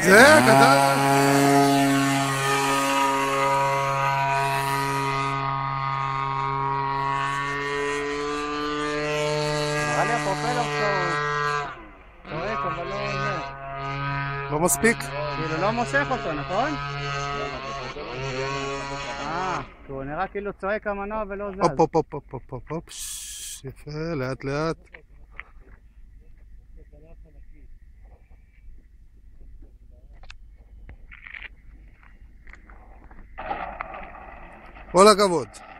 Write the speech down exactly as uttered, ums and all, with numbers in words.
זה קטן. נראה לי הפרופלר שלו צועק, אבל לא זה. לא מספיק? כאילו לא מושך אותו, נכון? אה, הוא נראה כאילו צועק המנוע ולא זז. הופ הופ הופ הופ הופ הופ הופ. יפה, לאט לאט. כל הכבוד.